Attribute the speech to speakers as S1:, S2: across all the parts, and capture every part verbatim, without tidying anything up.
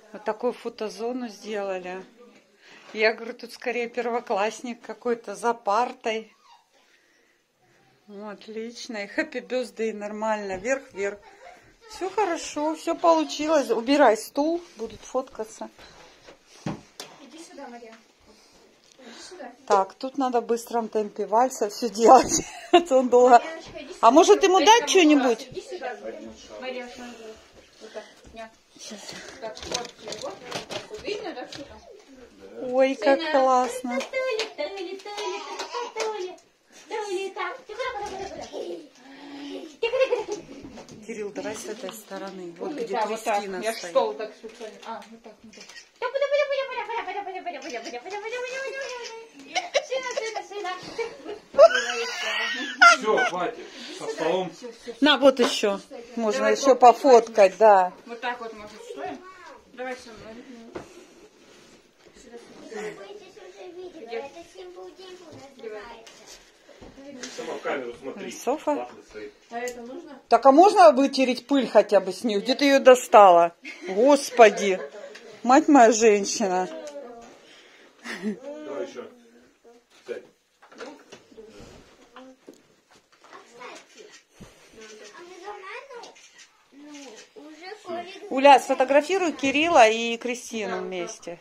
S1: Вот такую фотозону сделали. Я говорю, тут скорее первоклассник какой-то за партой. Ну, отлично. И хэппи бёрздэй нормально. Вверх-вверх. Все хорошо, все получилось. Убирай стул, будут фоткаться.
S2: Иди сюда, Мария. Иди сюда.
S1: Так, тут надо в быстром темпе вальса все делать. Он долго... А может ему дать что-нибудь?
S2: Иди сюда, Мария. Вот так.
S1: Сейчас.
S2: Так, вот его. Вот видно, да, что там?
S1: Ой, как классно. Кирилл, давай с этой стороны. Вот где
S2: Да, вот так.
S1: Кристина
S2: Я
S1: стоит.
S2: стол так специально. А, вот так, вот так.
S3: Все, хватит. Со столом.
S1: На, вот еще. Можно
S2: Давай,
S1: еще
S2: вот,
S1: пофоткать, да.
S2: Вот так вот, может, стоим? Давай со мной.
S3: Сама в камеру смотри.
S1: Софа?
S3: Ладно, стоит.
S2: А это нужно?
S1: Так, а можно вытереть пыль хотя бы с нее? Где ты ее достала? Господи. Мать моя женщина.
S3: Давай еще. Сядь.
S1: Уля, сфотографируй Кирилла и Кристину вместе.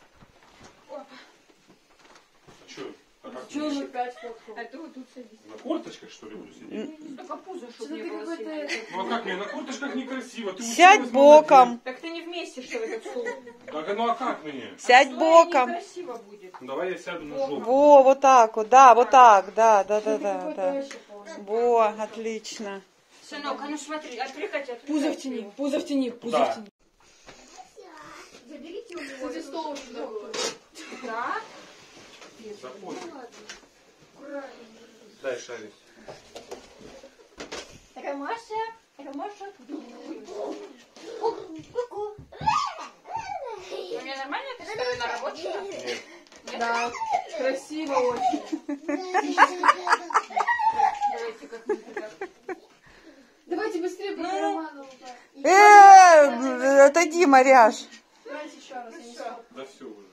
S3: Че? А как
S2: Чего
S3: ты
S2: мы пять фоткал? А ты вот тут садись.
S3: на корточках, что ли, буду сидеть?
S2: Только пузо, чтобы не было сильно.
S3: Ну а как мне? На корточках некрасиво. Ты
S1: Сядь
S3: училась,
S1: боком.
S2: Так ты не вместе, что в этот стул.
S3: молодец. Так, ну а как мне?
S1: Сядь
S2: Стоя
S1: боком.
S2: некрасиво будет.
S3: Ну, давай я сяду на жопу.
S1: Во, вот так вот. Да, вот так. Да, да, да, да.
S2: Какой-то
S1: да.
S2: вообще полный.
S1: Во, отлично.
S2: Сынок, а ну смотри, отвлекайте, отвлекайте.
S4: Пузо в тени, пузо в тени, пузо
S3: Да.
S4: в тени.
S2: Заберите у него.
S4: Кстати, стол уже такой.
S2: Да?
S3: Заходи. Дай шарик.
S2: Ромаша, Ромаша. Ку-ку. У меня нормально эта сторона рабочая?
S3: Нет.
S4: Да, красиво очень.
S2: Давайте как-нибудь так.
S4: Давайте быстрее, пока Роману.
S1: Э, отойди, Маряш.
S4: Давайте еще раз, я не знаю.
S3: Да все уже.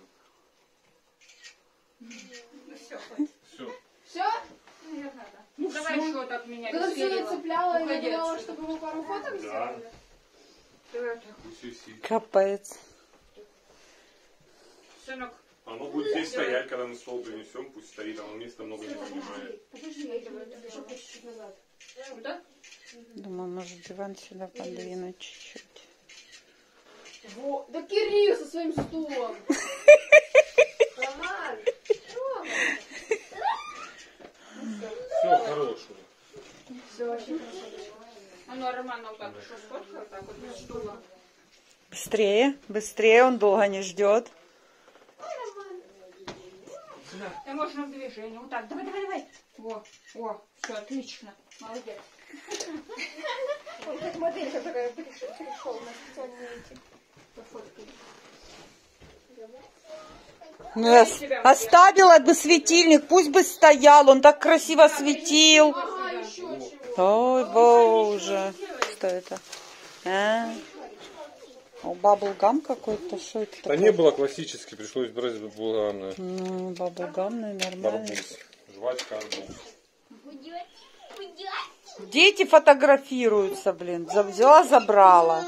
S2: Ну все, хватит.
S3: Все.
S4: Все?
S2: Наверное, да. Ну давай еще так меня
S4: Когда все
S2: Кирилла.
S4: нацепляла, и
S2: Уходи
S4: я думала,
S2: отсюда.
S4: чтобы мы пару фоток сделали.
S2: Давай так.
S3: Все, си.
S1: Капец.
S2: Сынок.
S3: Оно будет здесь стоять, когда мы стол принесем, пусть стоит, оно места много не занимает.
S4: Подожди, я тебе еще чуть-чуть назад.
S2: Вот так?
S1: Думаю, может диван сюда подвинуть чуть-чуть.
S4: Во, да Кирилл со своим стулом. Роман, Рома.
S3: Все, хорошего.
S4: Все, очень хорошо.
S2: А ну, Роман, нам так еще сфоткай, вот так вот без стула.
S1: Быстрее, быстрее, он долго не ждет.
S2: Да можно в движении. Вот так. Давай, давай, давай. Во, о, все, отлично. Молодец. Он как модель, которая пришел на специальные эти пофоткали.
S1: Ну, я с- оставила бы светильник, пусть бы стоял, он так красиво светил.
S4: Ага, еще чего.
S1: Ой, боже. Что это? А? О, баблгам какой-то, что это
S3: Да
S1: такое?
S3: не было классически, пришлось брать баблгам.
S1: Ну, баблгам, наверное, нормально.
S3: Барбуз. Жвачка, арбуз.
S1: Дети фотографируются, блин. За- Взяла, забрала.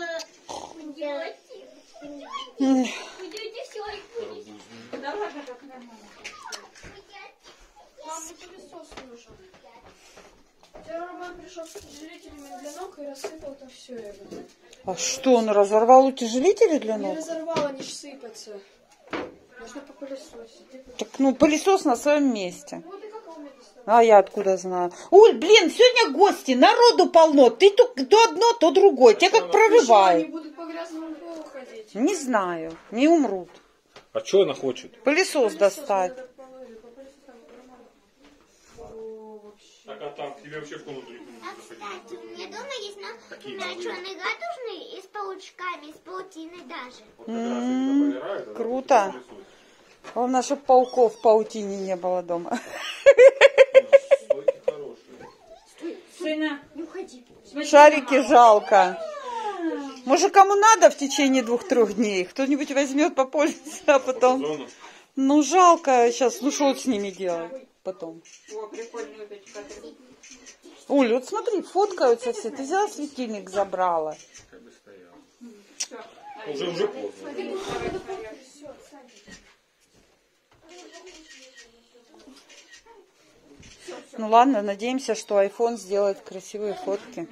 S1: М.
S2: Да ладно, как нормально.
S4: Мам, мне пылесос нужен. Вчера Роман пришел с утяжелителями для ног и рассыпал там все это.
S1: А что, он разорвал утяжелители для
S4: Не
S1: ног?
S4: разорвал, они ж сыпятся. Нужно попылесосить.
S1: Так, ну, пылесос на своем месте.
S4: Вот и как он мне доставал.
S1: А я откуда знаю? Уль, блин, сегодня гости, народу полно. Ты то, то одно, то другое. Тебя как
S4: Они
S1: прорывает.
S4: будут по грязному полу ходить.
S1: Не знаю, не умрут.
S3: А что она хочет?
S1: Пылесос достать.
S4: Надо полы- попылесосить Роману. О, вообще.
S3: Так, а там, тебе вообще в комнату не будет
S5: Кстати, у меня дома есть на, на черный радужный и с паучками, с паутиной даже.
S1: М, круто. Главное, чтобы пауков в паутине не было дома.
S3: Стойки хорошие.
S2: Сына, не уходи. Смотри,
S1: Шарики
S2: мама.
S1: жалко. Может, кому надо в течение двух-трех дней? Кто-нибудь возьмет, попользуется, а потом... Ну, жалко сейчас. Ну, что с ними делать потом?
S2: О, прикольные вот эти кадры.
S1: Оль, вот смотри, фоткаются все. Ты взяла светильник, забрала.
S3: Как бы стоял.
S2: Все.
S3: Уже, уже поздно.
S1: Ну ладно, надеемся, что iPhone сделает красивые фотки.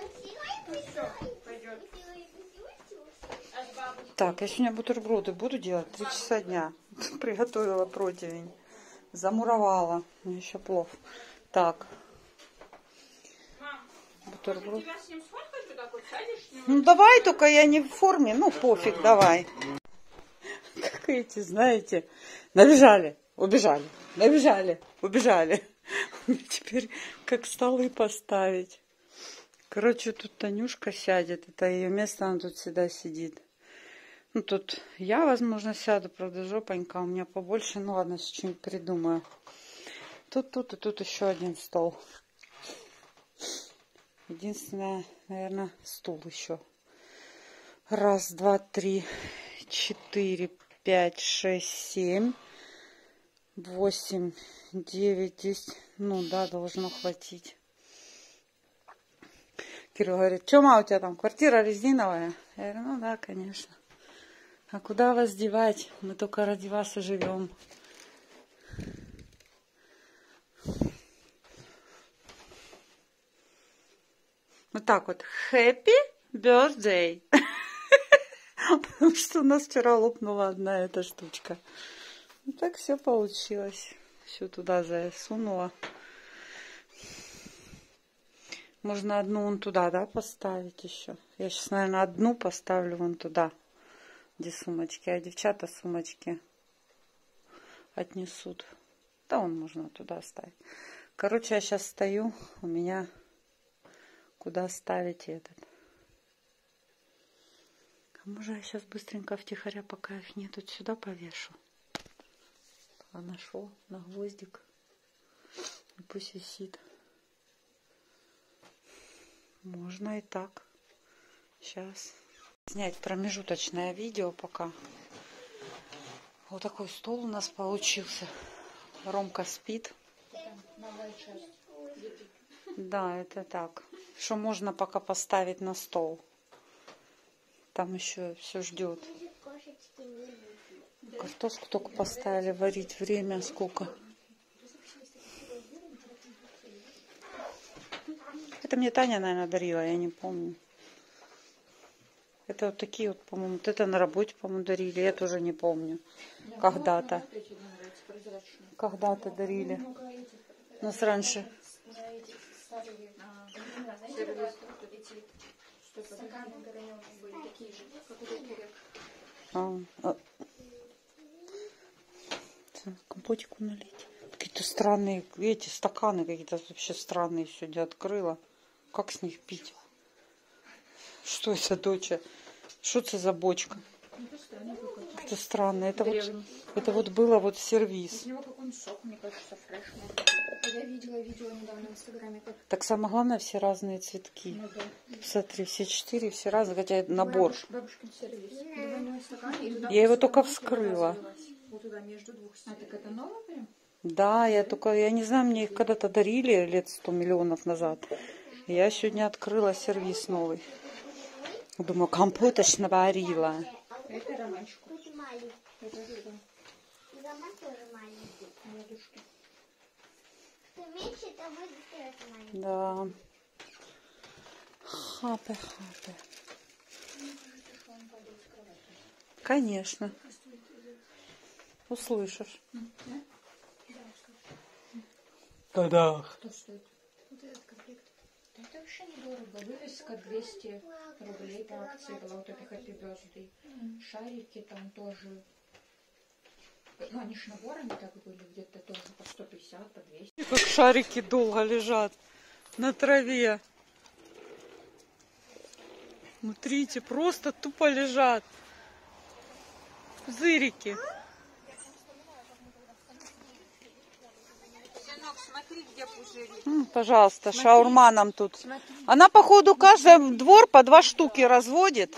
S1: Так, я сегодня бутерброды буду делать. Три часа дня. Приготовила противень. Замуровала. У меня еще плов. Так. Бутерброд. Ну давай, только я не в форме. Ну пофиг, давай. Как эти, знаете, набежали, убежали, набежали, убежали. Теперь как столы поставить. Короче, тут Танюшка сядет. Это ее место, она тут всегда сидит. Ну, тут я, возможно, сяду, правда, жопонька у меня побольше. Ну, ладно, сейчас что-нибудь придумаю. Тут, тут и тут еще один стол. Единственное, наверное, стул еще. Раз, два, три, четыре, пять, шесть, семь, восемь, девять, десять. Ну, да, должно хватить. Кирилл говорит, что, ма, у тебя там квартира резиновая? Я говорю, ну да, конечно. А куда вас девать? Мы только ради вас и живем. Вот так вот. Happy birthday. Потому что у нас вчера лопнула одна эта штучка. Ну, так все получилось. Все туда засунула. Можно одну вон туда, да, поставить еще. Я сейчас, наверное, одну поставлю вон туда, где сумочки. А девчата сумочки отнесут. Да, вон можно туда ставить. Короче, я сейчас стою. У меня куда ставить этот. А может, я сейчас быстренько втихаря, пока их нет, вот сюда повешу. А нашел на гвоздик. И пусть висит. Можно и так. Сейчас. Снять промежуточное видео пока. Вот такой стол у нас получился. Ромка спит. Да, это так. Что можно пока поставить на стол. Там еще все ждет. Картошку только поставили варить. Время сколько? Это мне Таня, наверное, дарила, я не помню. Это вот такие вот, по-моему, вот это на работе, по-моему, дарили. Я тоже не помню. Когда-то. Когда-то дарили. У нас раньше. А, а. Компотику налить. Какие-то странные, эти стаканы какие-то вообще странные сегодня открыла. Как с них пить? Что это, доча? Что это за бочка? Это странно. Это вот, это вот было вот сервиз.
S4: Я видела видео недавно в Инстаграме. Как...
S1: Так самое главное, все разные цветки.
S4: Ну, да.
S1: Смотри, все четыре, все разные, хотя набор.
S4: Бабушкин сервис. Двойной стакан, и туда
S1: Я его только вскрыла.
S4: Вот туда между двух стен. А так это новое прям?
S1: Да, я только, я не знаю, мне их когда-то дарили лет сто миллионов назад. Я сегодня открыла сервис новый. Думаю, компоточ наварила.
S4: Это ромашку. Это да.
S1: Да. Хапе, хапе. Конечно. Услышишь. Да-да.
S4: Что стоит? Вот этот комплект. Да это вообще недорого. Вывеска двести рублей по акции была. Вот этой Happy Birthday. Шарики там тоже. Ну, они ж наборами так были, где-то тоже по сто пятьдесят, по двести.
S1: Как шарики долго лежат на траве. Смотрите, просто тупо лежат. Зырики.
S2: Сынок, смотри.
S1: М, Пожалуйста, шаурма нам тут. Она, походу, каждый двор по два штуки разводит.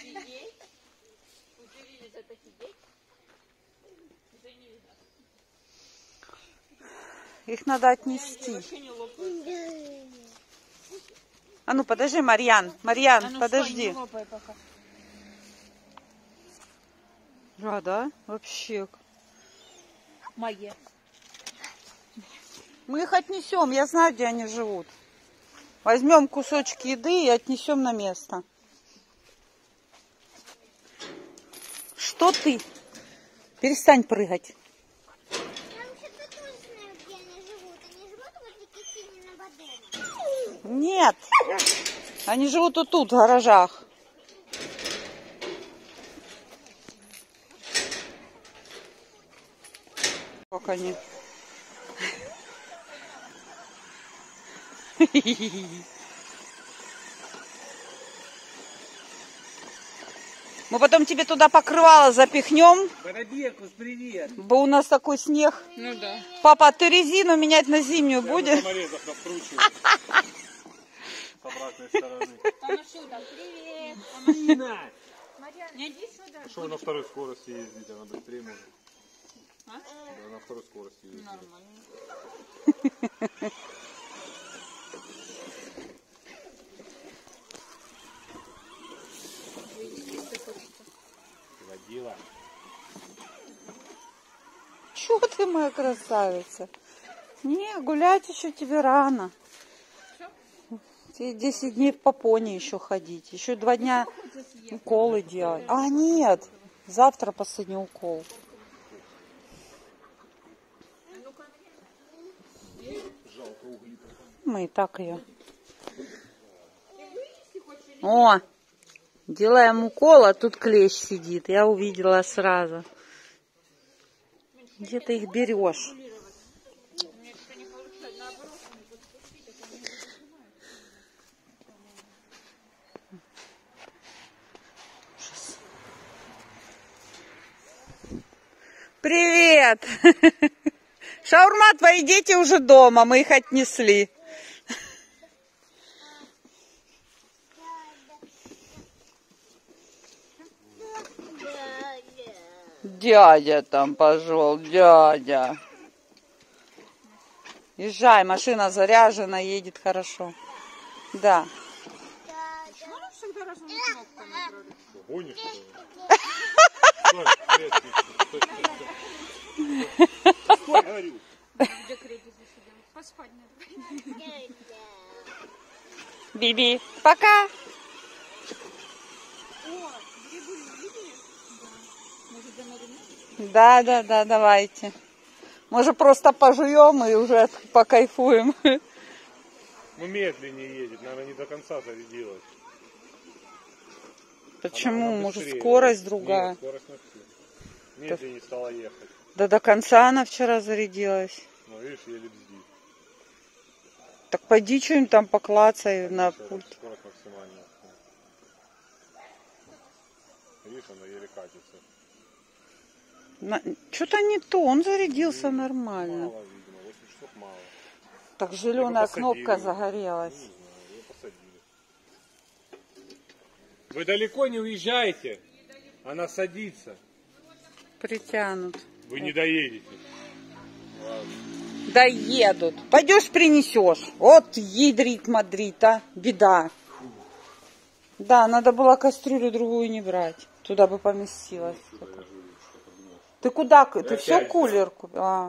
S1: Их надо отнести. А ну, подожди, Марьян. Марьян, подожди. А, да? Вообще.
S2: Мои.
S1: Мы их отнесем, я знаю, где они живут. Возьмем кусочки еды и отнесем на место. Что ты? Перестань прыгать.
S5: Я вообще-то тоже знаю, где они живут. Они живут возле Китининого дома.
S1: Нет. Они живут вот тут, в гаражах. Как они? Мы потом тебе туда покрывало запихнем.
S6: Барабекус, привет.
S1: Бо у нас такой снег.
S2: Ну да.
S1: Папа, а ты резину менять на зимнюю будешь?
S3: Саморезов накручиваю. С обратной стороны.
S2: Тамашуда, привет.
S6: Нина.
S2: Марьяна, иди сюда.
S3: Что на второй скорости ездить, она быстрее может.
S2: А?
S3: Да, на второй скорости ездить.
S2: Нормально.
S3: Водила.
S1: Чего ты, моя красавица? Не, гулять еще тебе рано. Тебе десять дней в Попоне еще ходить. Еще два дня уколы делать. А, нет. Завтра последний укол. Мы и так ее. О, делаем укол, а тут клещ сидит. Я увидела сразу. Где ты их берешь? Привет! Шаурма, твои дети уже дома, мы их отнесли. Дядя там пошел, дядя. Езжай, машина заряжена, едет хорошо. Да.
S3: Гонишь, что ли? Стой, привет, стой, стой, стой. Стой, говорю.
S2: Поспать надо.
S1: Биби, пока. Да, да, да, давайте. Может, просто пожуем и уже покайфуем.
S3: Ну, медленнее едет, наверное, не до конца зарядилась.
S1: Почему?
S3: Она
S1: Может,
S3: быстрее.
S1: скорость другая?
S3: Нет, скорость на всю. Медленнее стала ехать.
S1: Да до конца она вчера зарядилась.
S3: Ну, видишь, еле бздит.
S1: Так пойди что-нибудь там поклацай на
S3: Всё,
S1: пульт.
S3: скорость максимальная. Видишь, она еле катится.
S1: На... Что-то не то, он зарядился нормально.
S3: Мало, видимо, восемь часов мало.
S1: Так зеленая
S3: посадили
S1: кнопка
S3: его.
S1: загорелась.
S3: Не знаю, ее посадили. Вы далеко не уезжаете. Она садится.
S1: Притянут.
S3: Вы не доедете. Ладно.
S1: Доедут. Пойдешь принесешь. Вот ядрит Мадрид, а. Беда. Да, надо было кастрюлю другую не брать. Туда бы поместилась. Ты куда? Ты
S3: опять
S1: все
S3: взял.
S1: кулер купил? А.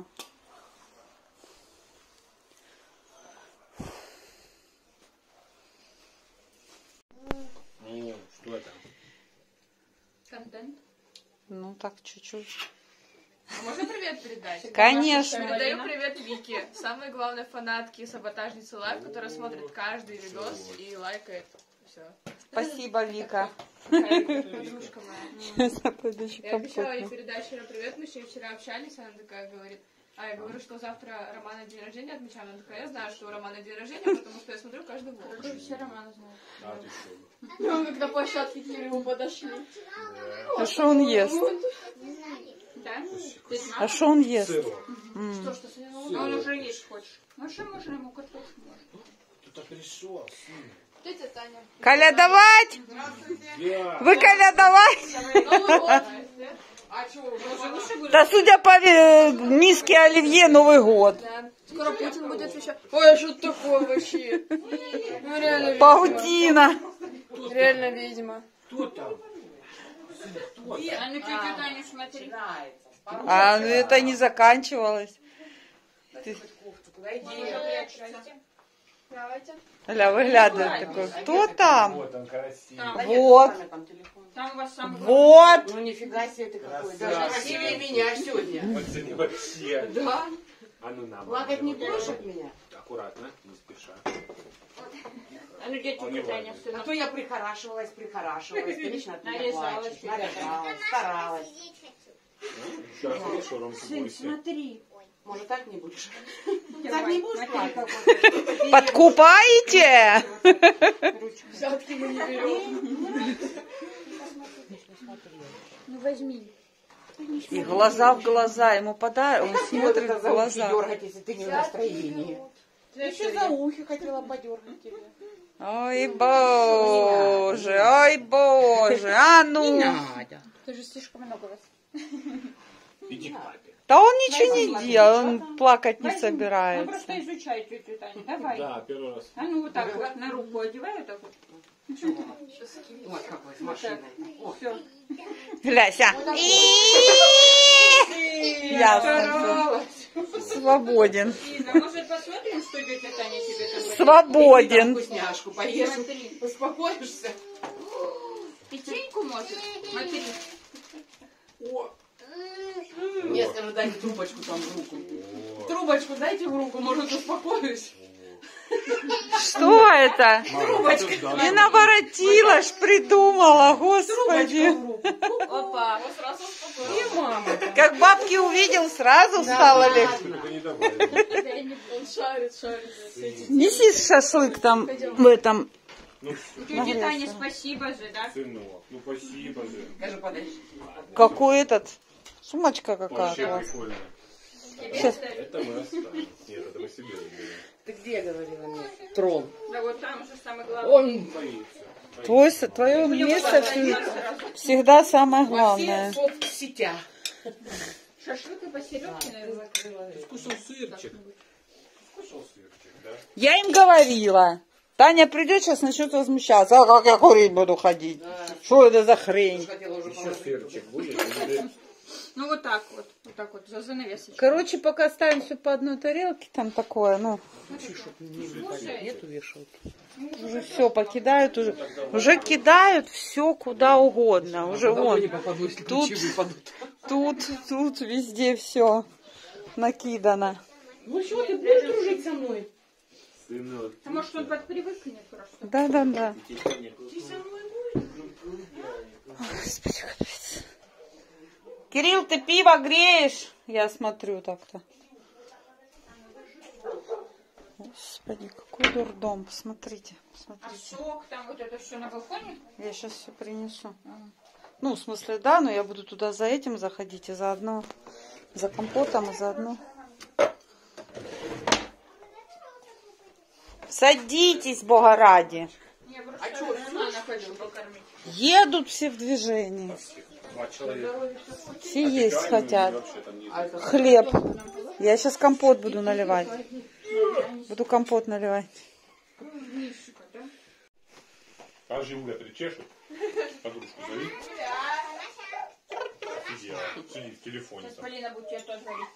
S3: Ну, что это?
S4: Контент.
S1: Ну так, чуть-чуть.
S7: Можно привет передать?
S1: Конечно.
S7: Передаю привет Вике, самой главной фанатке саботажницы лайв, которая смотрит каждый видос и лайкает. Все.
S1: Спасибо, Вика.
S7: Подружка моя.
S1: За подачу
S7: Я обещала ей
S1: компоту.
S7: передать вчера привет, мы еще вчера общались, она такая говорит, а я говорю, что завтра Романа день рождения отмечаем. Она такая, я знаю, что у Романа день рождения, потому что я смотрю каждый влог.
S4: Все Романа знают.
S3: А, ты что?
S7: Ну, мы на площадке к нему подошли.
S1: А что он ест?
S7: Да?
S1: А что он ест? М.
S7: Что, что сегодня Новый
S2: А
S7: год?
S2: он уже есть хочешь. Ну что можно ему картошку можно?
S6: Кто-то пришел, сын.
S7: Тетя Таня.
S1: Колядовать?
S6: Я.
S1: Вы колядовать?
S7: Новый год. А что, уже выше будет?
S1: Да судя по э, миске оливье, Новый год.
S7: Да. Скоро Путин будет еще. Ой, а что такое вообще? Ну реально ведьма.
S1: Паутина.
S7: Реально ведьма.
S6: Кто там? Сын, кто там?
S2: А ну тетю Таню смотри.
S1: А ну, это не заканчивалось. Ты...
S7: Давайте.
S1: Ля, выглядывает такой. Кто там?
S6: Вот он красивый.
S1: Вот.
S2: Там у вас самый
S1: Вот.
S8: Ну нифига себе ты какой.
S6: Красавчик.
S8: Даже красивее меня сегодня.
S3: Пацаны, вообще.
S8: Да?
S3: А ну на.
S8: Плакать не будешь от меня?
S3: Аккуратно, не спеша.
S2: А ну тетю
S3: Он не
S2: Таню
S3: важный.
S8: А
S2: сына.
S8: то я прихорашивалась, прихорашивалась. Ты лично от меня
S2: Наряжалась,
S8: плачешь. Наряжалась, старалась.
S5: Сидеть хочу.
S3: Сейчас хорошо, Ромка,
S2: Сын,
S3: бойся.
S2: смотри.
S8: Может, так не будешь? Так
S2: Давай,
S8: не будешь
S2: смотри,
S8: плакать?
S1: Подкупаете?
S7: Взятки мы не берем.
S2: Ну возьми.
S1: И глаза в глаза. Ему подарок. Он
S8: Вот
S1: смотрит
S8: это
S1: в
S8: за ухи
S1: глаза.
S8: дергать, если ты не в настроении. Я еще за ухи хотела подергать тебя.
S1: Ой, боже, ой, боже. А ну.
S8: Надя.
S2: Ты же слишком много вас.
S3: Иди к папе.
S1: Да он ничего не делал. Он плакать не
S2: Ну
S1: собирается.
S2: просто изучай тетю Таню. Давай.
S3: Да, первый раз.
S2: А ну вот так вот на руку одевай вот так вот.
S8: Вот какой, с машиной. О,
S2: Все.
S1: Гляся. Ясно. Свободен.
S2: Лиза, может посмотрим, что тетя Таня тебе там говорит?
S1: Свободен.
S8: вкусняшку поешь,
S2: Смотри.
S8: успокоишься.
S2: Печеньку может? Смотри.
S8: О. Мне скажу, дайте трубочку там в руку. Трубочку дайте в руку, может, успокоюсь.
S1: Что это?
S3: Трубочка.
S1: Не наворотила ж, придумала,
S8: Трубочку
S1: господи.
S8: в руку.
S7: Опа. Вот сразу успокоилась.
S8: И мама.
S1: Как бабки увидел, сразу стало легче.
S3: Только не добавили.
S7: Он шарит, шарит.
S1: Неси шашлык там в этом.
S3: Ну,
S2: Тетя Таня, спасибо же, да?
S3: сынок, ну спасибо же.
S8: Скажи, подожди.
S1: Какой этот? Сумочка
S3: Вообще
S1: какая-то.
S3: прикольно.
S1: Сейчас.
S3: Это мы оставим. Нет, это мы себе заберем.
S8: Ты где говорила мне? Трон.
S2: Да вот там уже самое главное.
S8: Он
S3: Боится.
S1: Твой, твое место всегда самое
S8: во
S1: главное.
S8: всех соцсетях.
S2: Шашлык и посередке, наверное.
S3: Скушал сырчик. Скушал сырчик, да?
S1: Я им говорила. Таня придет, сейчас начнет возмущаться. А как я курить буду ходить? Что это за хрень?
S8: Хотела уже
S3: Еще
S8: положить.
S3: сырчик будет? Или-
S2: Ну вот так вот. Вот так вот, за занавесочкой.
S1: Короче, пока ставим все по одной тарелке, там такое, ну,
S8: Нету вешалки.
S1: уже все покидают, уже, уже кидают все куда угодно. Уже вон,
S8: попаду, если
S1: тут,
S8: выпадут.
S1: тут, тут, везде все накидано.
S8: Ну что, ты будешь дружить со мной?
S3: Сынок.
S2: А может он подпривыкнет просто?
S1: Да-да-да.
S8: Ты со мной будешь?
S1: Господи, капец. Кирилл, ты пиво греешь? Я смотрю так-то. Господи, какой дурдом. Посмотрите,
S2: А
S1: посмотрите.
S2: сок там вот это все на балконе?
S1: Я сейчас все принесу. Ну, в смысле, да, но я буду туда за этим заходить и заодно за компотом и заодно. Садитесь, Бога ради.
S2: Я просто а Романа хочу покормить.
S1: Едут все в движении.
S3: Два человека.
S1: Все есть хотят.
S3: Вообще там не
S1: Хлеб. Я сейчас компот буду наливать. Буду компот наливать.
S3: А Жигуля причешут? Подружку зови. Сидела. Сидит в телефоне там.
S2: Полина будет тебе тоже говорить.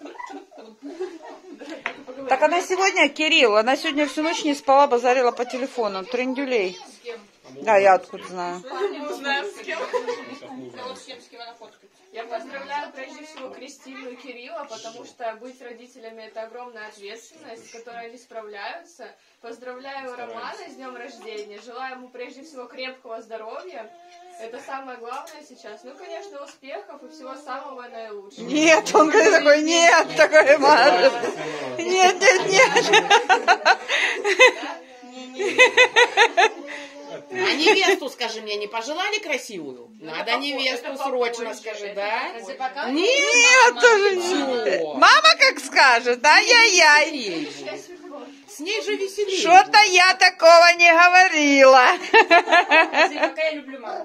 S1: Так она сегодня, Кирилл, она сегодня всю ночь не спала, базарила по телефону. Трендюлей. Да, я откуда знаю.
S7: Не знаю, с кем.
S2: Да вот с кем, с кем она фоткается.
S7: Я поздравляю прежде всего Кристину и Кирилла, потому что быть родителями — это огромная ответственность, с которой они справляются. Поздравляю Романа с днем рождения, желаю ему прежде всего крепкого здоровья. Это самое главное сейчас. Ну, конечно, успехов и всего самого наилучшего.
S1: Нет, он такой, нет, такой Маша. Нет, нет, нет.
S8: А невесту, скажи мне, не пожелали красивую? Надо невесту срочно, скажи, да?
S1: Нет, тоже нет. Мама как скажет, ай-яй-яй.
S8: С ней же веселее.
S1: Что-то я такого не говорила.
S2: Пока я люблю маму.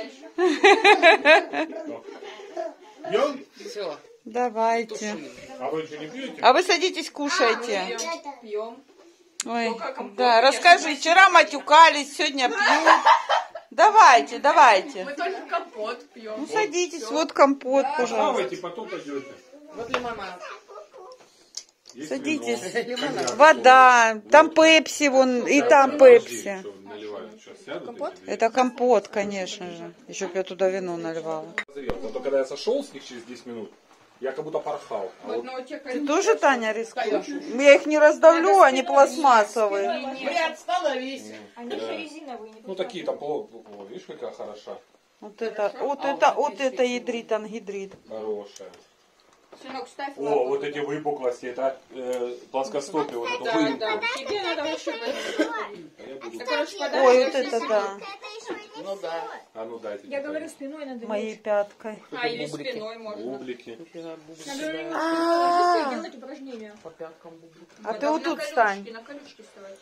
S3: Пьем?
S8: Все.
S1: Давайте.
S3: А вы ничего не пьете?
S1: А вы садитесь, кушайте.
S2: Пьем.
S1: Ой, да, расскажи, вчера матюкались, сегодня пьют. Давайте, давайте.
S7: Мы только компот пьем.
S1: Ну садитесь, вот компот, пожалуйста.
S3: Плавайте, потом пойдете.
S8: Вот лимонад.
S3: Есть
S1: Садитесь.
S3: вино.
S1: Вода, там пепси, вон, и там пепси.
S3: Что наливают сейчас? Сядут
S2: Компот?
S3: эти две?
S1: Это компот, конечно же. Еще бы я туда вино наливала.
S3: Зато когда я сошел с них через десять минут, я как будто порхал. А вот
S2: Но у тебя
S1: Ты тоже, Таня, рискуешь? Я их не раздавлю, они пластмассовые.
S8: Брат, остановись.
S2: Они же резиновые.
S3: ну такие там, о, о, видишь, какая хороша,
S1: Вот это, вот это, вот это ядрит, ангидрит.
S3: хорошая.
S2: Сынок, ставь
S3: О,
S2: лапу.
S3: вот эти выпуклости, это э, плоскостопие, вот эту
S2: Да,
S3: выемку.
S2: да. Тебе надо вообще...
S3: А я буду...
S2: Короче, подарок.
S1: Ой, вот это да,
S8: Ну да.
S3: А ну дайте.
S2: Я
S3: мне
S2: говорю,
S3: дайте.
S2: спиной надо
S1: моей пяткой.
S2: А, или спиной можно.
S3: Бублики.
S2: Надо немножко
S1: А.
S2: делать упражнения.
S8: По пяткам бублик.
S1: А ты вот тут встань.
S2: На колючки вставайте.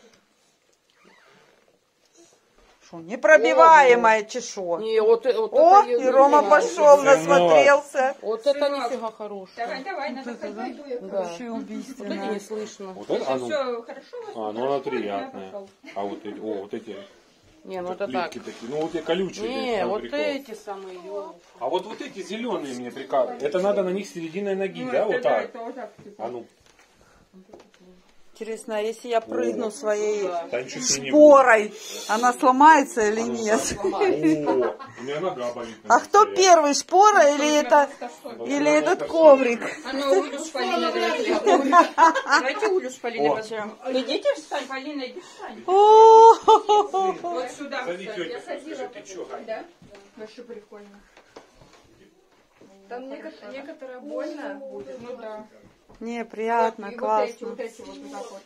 S1: Шо, непробиваемая чешо.
S8: Не, вот, э- вот
S1: О,
S8: это
S1: и Рома пошел,
S3: Сынок.
S1: насмотрелся.
S8: Вот это
S2: Сынок.
S8: нифига хорошее.
S2: Давай, давай, надо ходить.
S8: Да.
S1: Вообще
S8: Вот это
S1: убийственно.
S8: не слышно.
S3: Вот это, а ну,
S2: Все хорошо у вас?
S3: а, ну она приятная. А вот эти, о, вот эти
S8: Не, ну это так.
S3: плитки такие, ну вот эти колючие.
S8: Не,
S3: там
S8: вот
S3: прикол.
S8: эти самые ёлки.
S3: А вот вот эти зеленые мне прикалывают. Это надо на них серединой ноги, да, вот
S2: это-
S3: так?
S2: это вот так, типа.
S3: А ну,
S1: Интересно, а если я прыгну своей
S3: да ничего себе не
S1: шпорой, она сломается или нет?
S3: будет. О, у меня нога болит.
S1: А кто первый, шпора или это, или этот коврик?
S2: А ну, Улю с Полиной давайте. Давайте Улю с Полиной
S3: О.
S2: позовем. Идите встань, Полина, иди встань.
S1: О,
S2: Вот сюда
S3: Сади,
S2: встань.
S3: тетя, скажи, ты чё, Ань?
S2: Да? Вообще прикольно.
S7: Там неко- некоторая больно будет.
S2: Ну да.
S1: не, приятно,
S2: И
S1: классно.
S2: Вот эти, вот эти вот вот так вот.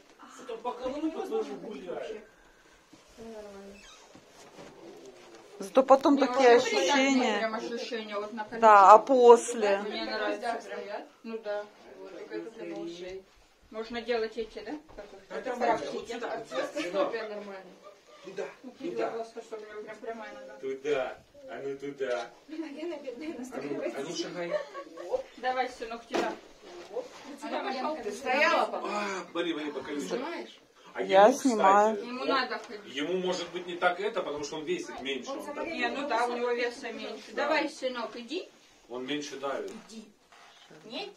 S1: Зато потом
S2: Не,
S1: такие
S2: вот это приятные
S1: ощущения.
S2: Прям ощущения вот на колючке.
S1: Да, а после?
S2: Мне нравится прям. Ну да.
S7: Это для малышей.
S2: Можно делать эти, да? Это практики.
S7: Плоскостопие нормально.
S2: Ну, кидала просто, чтобы у меня прям прямая нога.
S3: Туда, а ну туда. А ну, а ну шагай.
S2: Давай, сынок, тебя.
S7: Ты стояла, папа?
S3: А, бори, бори, по колючке. А
S1: Я
S3: ему,
S1: снимаю.
S3: кстати,
S2: Ему надо ходить.
S3: Ему может быть не так это, потому что он весит меньше. Он, так-
S2: Не, ну да, у него веса меньше. Давай, сынок, иди.
S3: он меньше давит.
S2: Нет?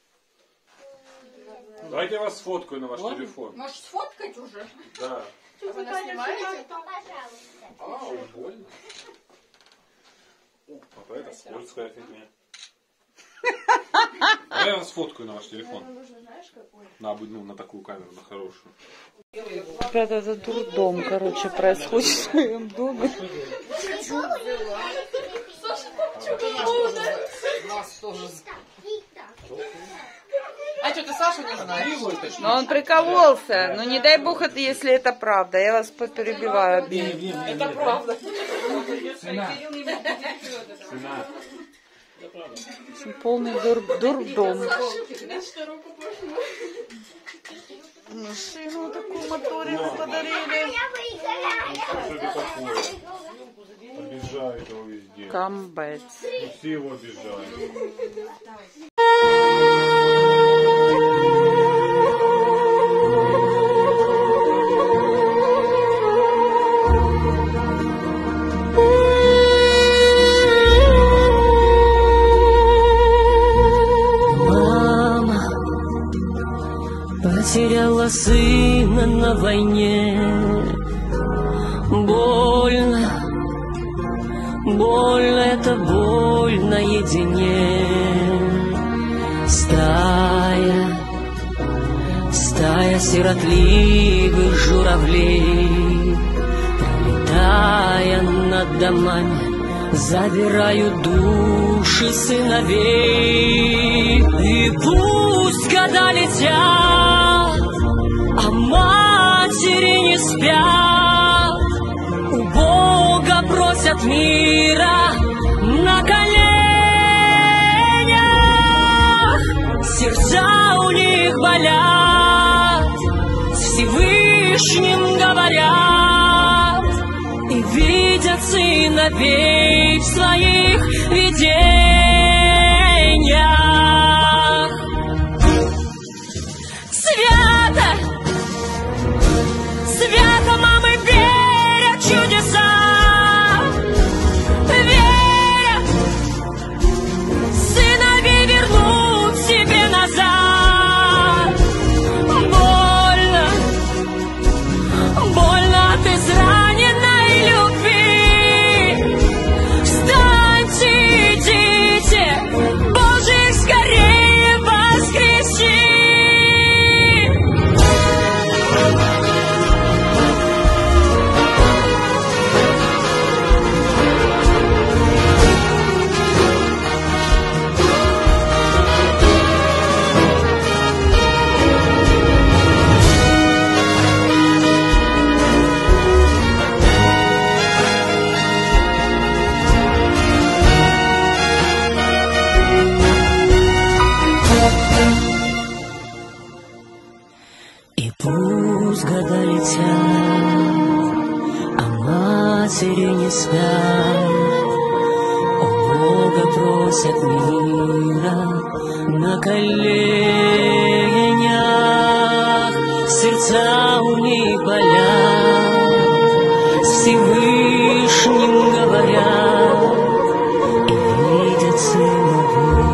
S3: Давайте я вас сфоткаю на ваш телефон.
S2: Можешь сфоткать уже?
S3: Да.
S7: Вы нас снимаете?
S5: Пожалуйста.
S3: А, больно. О, папа, это скользкая фигня. А я вас сфоткаю на ваш телефон. На, ну, на такую камеру, на хорошую.
S1: Ребята, это дурдом, короче, происходит в своем доме.
S8: Нас тоже. А что, ты Сашу не знаешь?
S1: Но он прикололся. Ну не дай бог, это, если это правда. Я вас поперебиваю.
S8: Это правда.
S1: Полный дур, дурдом. Машину такую моторину подарили.
S3: Что это такое? Обижают его везде.
S1: Камбэц.
S3: Ну, все его обижают.
S9: Мама потеряла сына на войне. Больно, больно, это боль наедине. Стая, стая сиротливых журавлей, пролетая над домами, забирают души сыновей. И пусть года летят, а матери не спят. У Бога от мира на коленях. Сердца у них болят, с Всевышним говорят и видят сыновей в своих видениях. Свято, свято мамы верят в чудеса, верят сыновей вернут себе назад. Больно, больно от израненной любви. Встаньте, идите, Божьих скорее воскреси. И пусть года летят, а матери не спят, у Бога просят мира на коленях. Сердца у них болят, с Всевышним говорят и видят сыновей.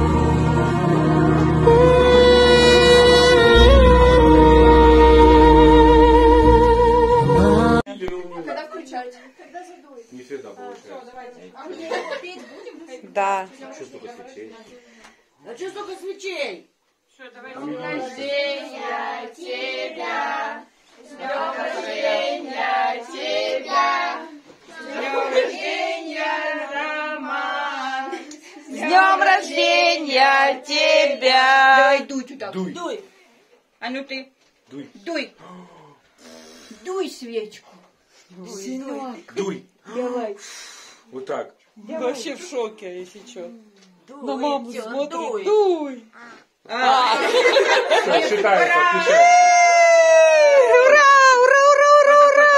S2: Когда включать?
S3: Не всегда получается.
S2: А мне петь будем?
S1: Да.
S3: Что столько свечей?
S8: А что столько свечей?
S7: Все, давай.
S2: Рождения тебя, с днем рождения тебя, с днем рождения, Роман.
S1: С днем рождения тебя!
S2: Давай дуй туда.
S3: Дуй.
S2: Дуй. А ну ты.
S3: Дуй.
S2: Дуй. Дуй свечку. Сынок.
S3: Дуй.
S2: Давай.
S3: Вот так.
S1: Вообще в шоке, если что.
S2: Дуй.
S1: На маму
S2: всё,
S1: смотрит.
S2: дуй.
S1: Дуй!
S2: А.
S3: Все, считается, отключай.
S1: Ура! Ура! Ура! Ура! Ура!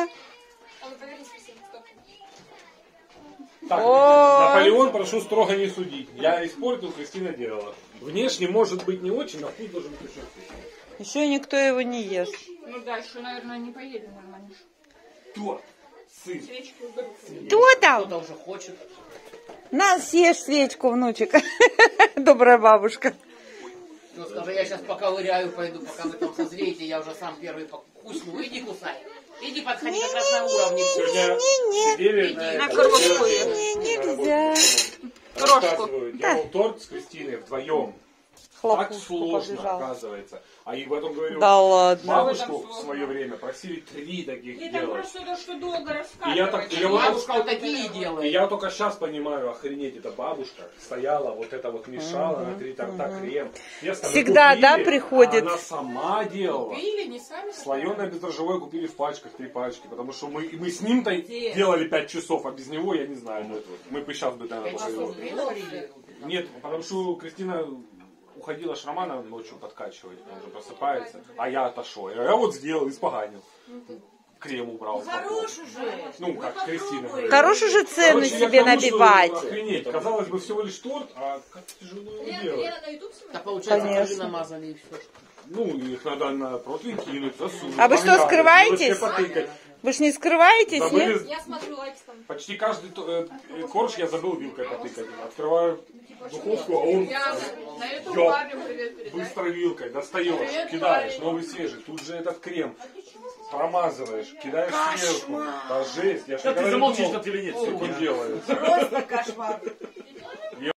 S3: Так,
S1: О.
S3: Наполеон, прошу строго не судить. Я испортил, Кристина делала. Внешне может быть не очень, но вкус должен быть очень вкусный.
S1: Еще никто его не ест.
S7: Ну да, еще, наверное, не поели нормально.
S3: Кто? Сын.
S7: Свечку уберу.
S1: Кто там?
S8: Кто-то уже хочет.
S1: На, съешь свечку, внучек. Добрая бабушка.
S8: Ну скажи, я сейчас поковыряю, пойду, пока вы там созреете, я уже сам первый кусну. Иди кусай. Иди подходи как раз на уровне.
S3: Сегодня сидели на,
S7: На коробку.
S1: Нельзя.
S3: Рассказываю, делал торт с Кристиной вдвоем. Так
S1: Хлопушку
S3: сложно,
S1: побежал.
S3: оказывается. А и потом говорю,
S1: Да ладно.
S3: бабушку в свое время просили три таких
S7: Или там
S3: делать.
S7: просто то, что долго
S3: И я, так,
S7: рассказывать.
S3: и я вот так-
S8: Бабушка вот такие
S3: и
S8: делает.
S3: я только сейчас понимаю, охренеть, эта бабушка стояла, вот это вот мешала на три торта крем. Тесто мы
S1: Всегда,
S3: купили,
S1: да, приходит?
S3: А она сама делала.
S7: Пили, не сами.
S3: Слоеное бездрожжевое купили в пачках, три пачки, потому что мы, мы с ним-то делали пять часов, а без него я не знаю. Ну, мы бы сейчас бы, наверное,
S8: Пять часов
S3: попробовали.
S8: говорили.
S3: Нет, потому что Кристина уходила ж Романа ночью подкачивать, он же просыпается, а я отошел. Я, я вот сделал, испоганил. Крем убрал.
S2: Хорош уже.
S3: Ну, как Кристина говорит.
S1: Хорошую же цену
S3: Короче, я
S1: себе
S3: к тому, что
S1: набивать.
S3: Охренеть, казалось бы, всего лишь торт, а как тяжело его делать.
S8: Так получается,
S1: Конечно.
S8: сыры намазали и все.
S3: Ну, их надо на противень кинуть, засунуть.
S1: А вы что,
S3: погнали,
S1: скрываетесь?
S3: вот все потыкать.
S1: Вы ж не скрываетесь,
S3: Забыли-
S1: нет?
S2: Я смотрю лайк там.
S3: Почти каждый то- э, э, корж я забыл вилкой потыкать. Открываю духовку, а он
S7: Я на YouTube
S3: Ёп.
S7: маме привет передай.
S3: быстро вилкой достаешь, кидаешь, новый свежий, тут же этот крем промазываешь, кидаешь сверху. Да жесть, я ж
S6: Да ты
S3: никогда не
S6: замолчишь,
S3: думал,
S6: что ты или нет,
S3: сколько
S6: сегодня.
S3: делается.
S2: Просто кошмар.